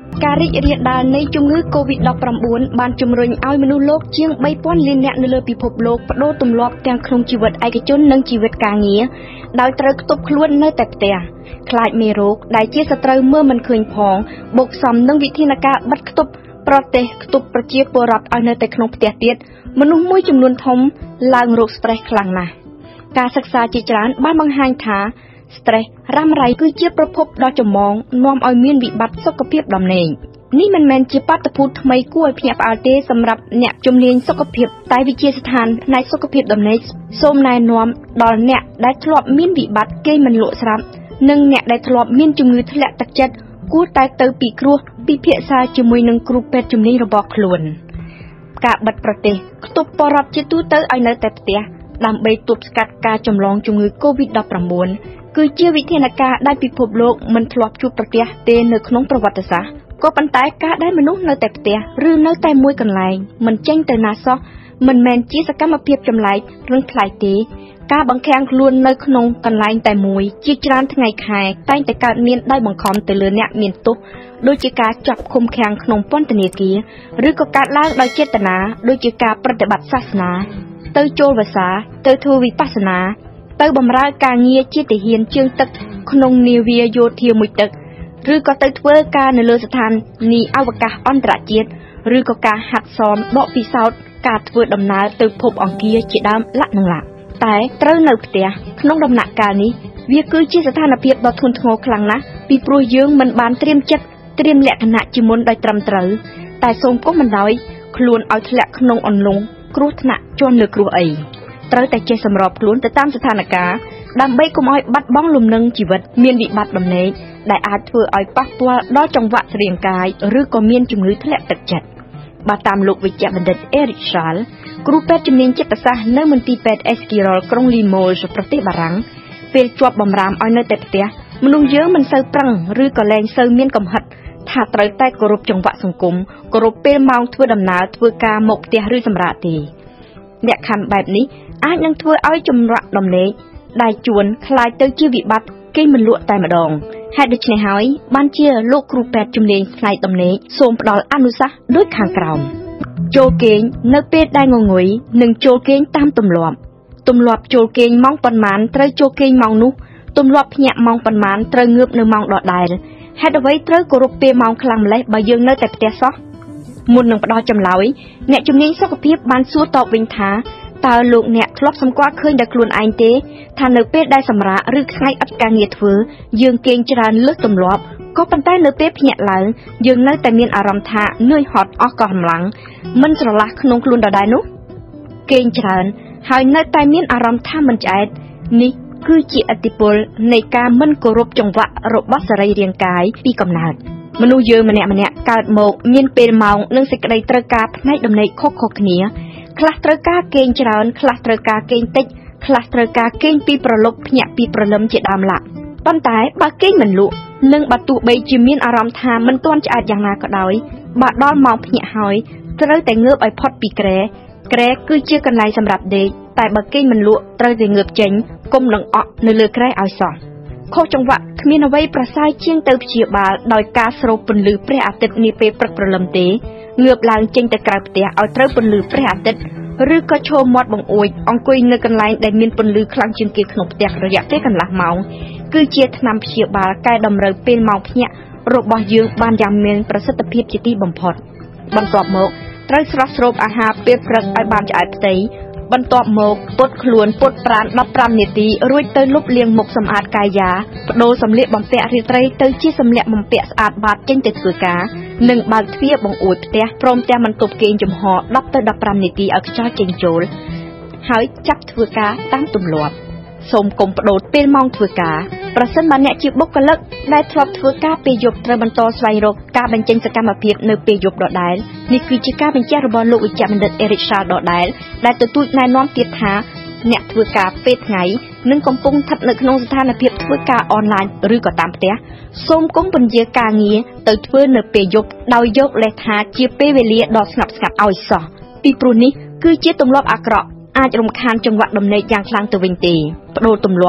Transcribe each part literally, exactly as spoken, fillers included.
ការរីករាលដាលនៃជំងឺ COVID ដប់ប្រាំបួន បានជំរុញឲ្យមនុស្សលោកជាង បីពាន់លាននាក់នៅលើពិភពលោកបដូរទម្លាប់ទាំងក្នុងជីវិតឯកជននិងជីវិតការងារដោយត្រូវខ្ទប់ខ្លួននៅតែផ្ទះខ្លាចមេរោគដែលជាសត្រូវមើលមិនឃើញផងបូកសំនឹងវិធានការបិទខ្ទប់ប្រទេសខ្ទប់ប្រជាពលរដ្ឋឲ្យនៅតែក្នុងផ្ទះទៀតមនុស្សមួយចំនួនធំឡើងរោគ stress ខ្លាំងណាស់ការសិក្សាជាច្រើនបានបង្ហាញថា stress រ៉ាំរ៉ៃគឺជាប្រភពដ៏ចម្បងនាំឲ្យមានវិបត្តិសុខភាពដំណេកនេះមិនមែនជាបាតុភូតថ្មីគួរឲ្យភ្ញាក់ផ្អើលទេសម្រាប់អ្នកជំនាញសុខភាពតែវិទ្យាស្ថានផ្នែកសុខភាពដំណេកសូមណែនាំដល់អ្នកដែលធ្លាប់មានវិបត្តិគេមិនលក់ស្រាប់និងអ្នកដែលធ្លាប់មានជំងឺធ្លាក់ទឹកចិត្តគួរតែទៅពិគ្រោះពិភាក្សាជាមួយនឹងគ្រូពេទ្យជំនាញរបស់ខ្លួនការបិទប្រទេសខ្ទប់បរិបទជាទូទៅឲ្យនៅតែផ្ទះដើម្បីទប់ស្កាត់ការចម្លងជំងឺ COVID ដប់ប្រាំបួន គឺជាវិធានការដែលពិភពលោកមិនធ្លាប់ជួបប្រទះទេនៅក្នុងប្រវត្តិសាស្ត្រក៏ប៉ុន្តែការដែលមនុស្សនៅតែផ្ទះឬនៅតែមួយកន្លែងមិនចេញទៅណាសោះមិនមែនជាសកម្មភាពចម្លែកឬប្លែកទេការបង្ខាំងខ្លួននៅក្នុងកន្លែងតែមួយជាច្រើនថ្ងៃខែតែងតែកើតមានដោយបង្ខំទៅលើអ្នកមានទោសដូចជាការចាប់ឃុំឃាំងក្នុងពន្ធនាគារឬក៏កើតឡើងដោយចេតនាដូចជាការប្រតិបត្តិសាសនាទៅចូលវស្សាទៅធ្វើវិបស្សនាទៅបម្រើការងារជាទាហានជើងទឹកក្នុងនាវាយោធាមួយទឹកឬក៏ទៅធ្វើការនៅលើស្ថានីយ៍អវកាសអន្តរជាតិឬក៏ការហាត់សមដកពិសោធន៍ការធ្វើដំណើរទៅភពអង្គារជាដើមលក្ខណៈតែត្រូវនៅផ្ទះក្នុងដំណាក់កាលនេះវាគឺជាស្ថានភាពដ៏ធ្ងន់ធ្ងរខ្លាំងណាស់ពីព្រោះយើងមិនបានត្រៀមចិត្តត្រៀមលក្ខណៈជាមុនដោយត្រឹមត្រូវតែសូមកុំបណ្ដោយខ្លួនឲ្យធ្លាក់ក្នុងអន្លង់គ្រោះថ្នាក់ជាន់លើគ្រោះអីត្រូវតែចេះសម្របខ្លួនទៅតាមស្ថានភាពដើម្បីកុំឲ្យបាត់បង់លំនឹងជីវិតមានវិបត្តិដំណេកដែលអាចធ្វើឲ្យប៉ះពាល់ដល់ចង្វាក់រាងកាយឬក៏មានជំងឺធ្លាក់ទឹកចិត្តបើតាមលោកវិជ្ជបណ្ឌិត Eric Schall គ្រូពេទ្យជំនាញចិត្តសាស្ត្រនៅមន្ទីរពេទ្យ Esquirol ក្រុង Limoges ប្រទេសបារាំងពេលជាប់បំរាមឲ្យនៅតែផ្ទះមនុស្សយើងមិនសូវប្រឹងឬក៏លែងសូវមានកំហិតថាត្រូវតែគោរពចង្វាក់សង្គមគោរពពេលម៉ោងធ្វើដំណើរធ្វើការមកផ្ទះឬសម្រាប់ទេលក្ខខណ្ឌបែបនេះអាចនឹងធ្វើឲ្យចម្រាក់ដំណេកដែលជួនคล้ายទៅជាវិបត្តិគេមិនលក់តែម្ដងហេតុដូច្នេះហើយបានជាលោកគ្រូពេទ្យជំនាញផ្នែកដំណេកសូមផ្ដល់អនុសាសន៍ដូចខាងក្រោមចូលគេងនៅពេលដែលងងុយនិងចូលគេងតាមទម្លាប់ទម្លាប់ចូលគេងម៉ោងប៉ុន្មានត្រូវចូលគេងម៉ោងនោះទម្លាប់ភ្ញាក់ម៉ោងប៉ុន្មានត្រូវងើបនៅម៉ោងដដែលហេតុអ្វីត្រូវគោរពពេលម៉ោងខ្លាំងម្ល៉េះបើយើងនៅតែផ្ទះសោះមុននឹងផ្ដល់ចម្លើយអ្នកជំនាញសុខភាពបានសួរតបវិញថាតើលោកអ្នកធ្លាប់សម្គាល់ឃើញដោយខ្លួនឯងទេថានៅពេលដែលសម្រាកឬថ្ងៃឥតការងារធ្វើយើងគេងច្រើនលើសទម្លាប់ក៏ប៉ុន្តែនៅពេលភ្ញាក់ឡើងយើងនៅតែមានអារម្មណ៍ថានឿយហត់អស់កម្លាំងមិនស្រឡះក្នុងខ្លួនដដែលនោះគេងច្រើនហើយនៅតែមានអារម្មណ៍ថាមិនឆ្អែតនេះគឺជាឥទ្ធិពលនៃការមិនគោរពចង្វាក់របស់សរីរាង្គកាយពីកំណើតមនុស្សយើងម្នាក់ម្នាក់កើតមកមានពេលម៉ោងនិងសេចក្តីត្រូវការផ្នែកដំណេកខុសៗគ្នាខ្លះត្រូវការគេងច្រើនខ្លះត្រូវការគេងតិចខ្លះត្រូវការគេងពីប្រលប់ភ្ញាក់ពីព្រលឹមជាដើមឡាក់ប៉ុន្តែបើគេងមិនលក់និងបើទោះបីជាមានអារម្មណ៍ថាមិនទាន់ឆ្អែតយ៉ាងណាក៏ដោយបើដល់ម៉ោងភ្ញាក់ហើយត្រូវតែងើបឲ្យផុតពីគ្រែគ្រែគឺជាកន្លែងសម្រាប់ដេកតែបើគេងមិនលក់ត្រូវតែងើបចេញកុំនឹងអក់នៅលើគ្រែឲ្យសោះខុសចង្វាក់គ្មានអ្វីប្រសើរជាងទៅព្យាបាលដោយការស្រូបពន្លឺព្រះអាទិត្យនាពេលព្រឹកព្រលឹមទេងើបឡើងចេញទៅក្រៅផ្ទះឲ្យត្រូវពន្លឺព្រះអាទិត្យឬក៏ឈរមាត់បង្អួចអង្គុយនៅកន្លែងដែលមានពន្លឺខ្លាំងជាងគេក្នុងផ្ទះរយៈពេលកន្លះម៉ោងគឺជាថ្នាំព្យាបាលកែតម្រូវពេលម៉ោងភ្ញាក់របស់យើងបានយ៉ាងមានប្រសិទ្ធភាពជាទីបំផុតបន្ទាប់មកត្រូវស្រស់ស្រូបអាហារពេលព្រឹកឲ្យបានឆ្អែតផ្ទៃបន្ទាប់មកពុតខ្លួនពុតប្រាណដប់ប្រាំនាទីរួចទៅលុបលាងមុខសម្អាតកាយាបដូរសម្លៀកបំពាក់រាត្រីទៅជាសម្លៀកបំពាក់ស្អាតបាតចេញទៅធ្វើការនិងបើកទ្វារបង្អួចផ្ទះព្រមទាំងបន្ទប់គេងចំហដប់ទៅដប់ប្រាំនាទីឲ្យខ្យល់ចេញចូលហើយចាប់ធ្វើការតាមទម្លាប់សូមកុំបដូរពេលម៉ោងធ្វើការប្រសិនបើអ្នកជាបុគ្គលិកដែលធ្លាប់ធ្វើការពេលយប់ត្រូវបន្តស្វែងរកការបញ្ចេញសកម្មភាពនៅពេលយប់ដដែលនេះគឺជាការបញ្ជាក់របស់លោកវិជ្ជបណ្ឌិត Eric Schall ដដែលដែលទទូចណែនាំទៀតថាអ្នកធ្វើការពេលថ្ងៃនិងកំពុងស្ថិតនៅក្នុងស្ថានភាពធ្វើការអនឡាញឬក៏តាមផ្ទះសូមកុំពន្យាការងារទៅធ្វើនៅពេលយប់ដោយយកលេសថាជាពេលវេលាដ៏ស្ងប់ស្ងាត់ឲ្យសោះពីព្រោះនេះគឺជាទម្លាប់អាក្រក់អាចរំខានចង្វាក់ដំណេកយ៉ាងខ្លាំងទៅវិញទេបដូរទម្លាប់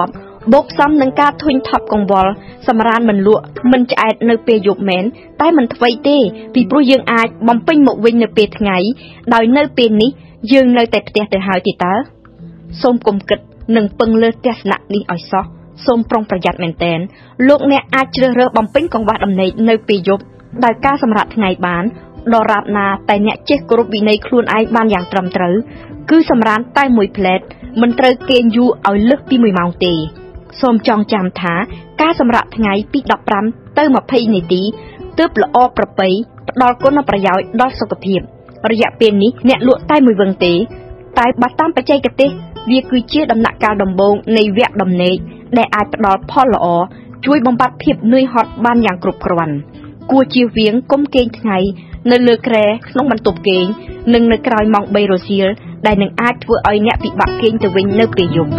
บกซ้ำนังกาทุนทับกองวอลสมรานมันลัวมันจะแอดในเปยยุบแมนใต้มันทวีเต้ปีปรุยังอาจบอมปิ้งหมกวินในเปยไงโดยในเปยนี้ยังในแต่เตะแต่หายติตาส้มกลมกึดหนึ่งปึงเลือดเตะหนักนี่อ่อยซอส้มปรองประหยัดแมนแตนลูกเนี่ยอาจเจอเรือบอมปิ้งกองวัดดำเนินในเปยยุบโดยการสมรไงบ้านดอราบนาแต่เนี่ยเจ๊กรุบวิในครูนไอบ้านอย่างตรำตรึคือสมรานใต้มวยเพลทมันเตยเกณฑ์ยูเอาเลือกปีมวยเมาตีส้มจองจำถาการสำรับไงปีดอกปรำเติมมาเพย์ในตีเติบละออประไปดอลก้นประยอยดอลสกปรกระยะเป็นนี้เนี่ยลวดใต้มือเวงตีใต้บัตตามไปใจกระเตะเวียคือเชี่ยดำหนักการดำบงในเวียดำเนยได้อาจดอลพ่อละอช่วยบำบัดเพียบเนยฮอตบ้านอย่างกรุบกรวนกัวเจียวเวียงก้มเกงไงในเลือแกรน้องมันตบเกงหนึ่งในกลายมองใบโรเซียได้หนึ่งอาจเพื่อเอาเนี่ยปีบักเกงตะวิงเนื้อเปียยุ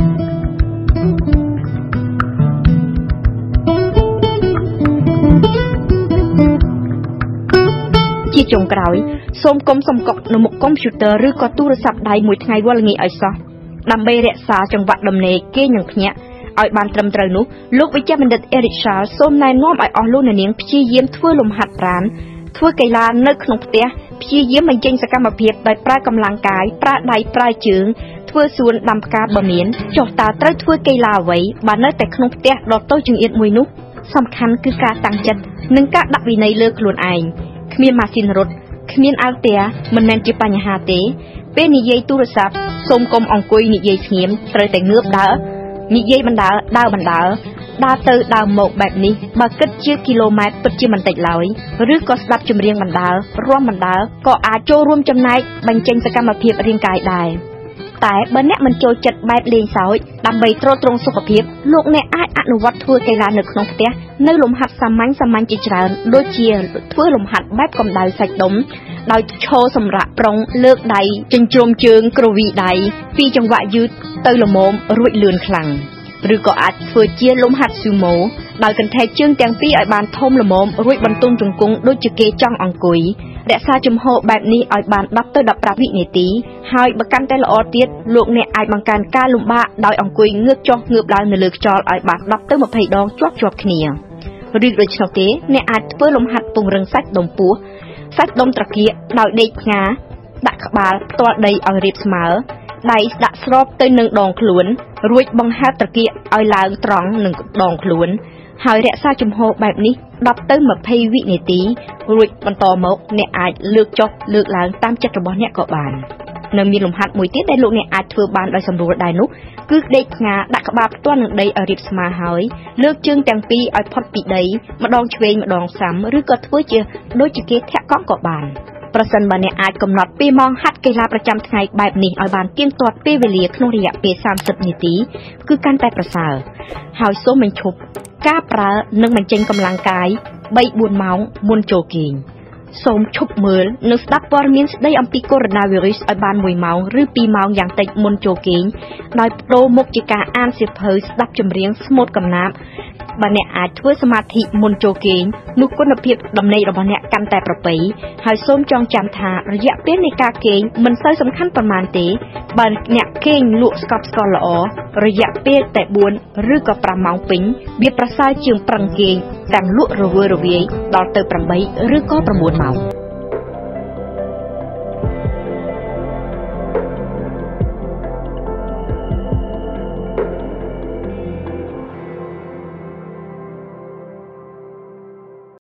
จีจงกล่าวส้มกลมสมกบนมุกคอมพิวเตอร์หรือก็ตู้โทรศัพท์ได้มวยไงว่าละงี้ไอ้ซอนำไปเรียกสาจังหวัดดำเนยเกยอย่างเนี้ยไอ้บานตรำตรนุลูกวิจารณ์เด็ดเอริชาส้มนายน้อมไอ้ออลูนเนียงพี่เยี่ยมทั่วลมหัดร้านทั่วไกลาเนื้อขนมเตี้ยพี่เยี่ยมมันเจงสกัมมาเพียบได้ปลากำลังกายปลาใดปลาจึงทั่วส่วนดำกาบะเมียนจอดตาเต้ทั่วไกลาไว้บานเนื้อแต่ขนมเตี้ยดอกโต้จึงเอ็ดมวยนุสำคัญคือการตั้งจัดหนึ่งกะดักวินัยเลือกล้วนไอขมิ้นมาสินรถขมิ้นอาเตียมันแมนจีปัญหาเตเป็นนิยัยตุรศัพท์ส้มกลมองกุยนิยัยเงียมเตยแต่เงือบดานิยัยบรรดาดาวบรรดาดาเตอดาวหมกแบบนี้มาเกิดเชื่อกิโลเมตรปัจจุบันติดลอยหรือก็สลับจุ่มเรียงบรรดาร่วมบรรดาก็อาจโจรวมจำนายบรรเจงสกรรมเพียบเรียงกายได้แต่เบอร์เนี้ยมันโจจัดแบบเลนสาวดำใบตรตรงสุขภาพลูกเนี่ยอาจอนุวัตทั่วไกลาหนึ่งนกเตี้ยในลมหัดสามัญสามัญจิตราโดยเชียทั่วลมหัดแบบกำไดใส่ดมโดยโชว์สำรับปรองเลือกใดจนโจมเชิงกรวีใดฟีจังหวะยืดเตยละโมมรุ่ยเลือนคลังหรือก็อาจเฟื่อเชียลมหัดซูโม่โดยกันแทกเชิงแตงปีไอบานทมละโมมรุ่ยบรรทุนจงกุ้งโดยจะเกจ้องอังกุยและซาจุมโฮแบบนี้ไอบานดับเตอร์ดับปราวิเนตีหายบังกันแต่ละออเตียลูกเนี่ยไอบังการกาลุมบ้าโดยอังกุยเงือกจ้องเงือบลายในเลือกจอไอบานดับเตอร์มาเพย์ดองจวบจวบเขียหรือโดยเฉพาะเนี่ยอาจเฟื่อลมหัดปุ่งเริงซักดมปูซักดมตะเกียโดยเด็กงาดักบาลตัวใดเอาเรียบเสมอได้ดักสอบเตยหนึ่งดองขลุ่นรุ่ยบังฮัตตะเกียเอาลางตรองหนึ่งดองขลุ่นหายเระซาจุมโฮแบบนี้ดับเตอร์มาเพย์วิเนตีรุ่ยบรรทอมกเนี่ยอาจเลือกจบเลือกลางตามจักรบอลเนี่ยก็บานเนื่องมีลมหัดมวยเตี้ยได้ลูกเนี่ยอาจเฟื่อบานโดยสำรวจได้นุคือเด็กงาดักบาลตัวหนึ่งได้เอาเรียบสมาหายเลือกจึงแตงปีเอาพอดปีได้มาดองเชยมาดองซ้ำหรือก็ทั่วเจอโดยจะเกตแทะก้องก็บานประสันบันเนี่ยอาจกำหนดปีมองฮัดกีฬาประจำไงแบบนี้เอาบานเกี่ยงตัวปีเวลีขนมระยะปีสามสิบนาทีคือการแต่ประสาหายโซ่มันชุบก้าปลาหนึ่งมันเจงกำลังกายใบบุญเมาส์มุนโจกิงสมชุบมือนึกดับวอร์มินส์ได้อัมพิโคโรนาวิรัสเอาบานมวยเมาหรือปีเมาอย่างติดมุนโจกิงโดยโปรมกจิกาอ่านเสียเพอสดับจำเรียงสมดกำนับบันเนี่ยอาจช่วยสมาธิมุนโจเกงนุกุณเพียบดำในระบันเนี่ยกันแต่ประปีหายส้มจองจำทาระยะเป็นในกาเกงมันใส่สำคัญประมาณเตะบันเนี่ยเกงลุสกับสกอลอระยะเป็นแต่บวนหรือกับประมาณปิงเบียประสายจึงปรังเกงแต่งลุระเวระเวดอลเตอร์ประใบหรือก็ประมวลเมา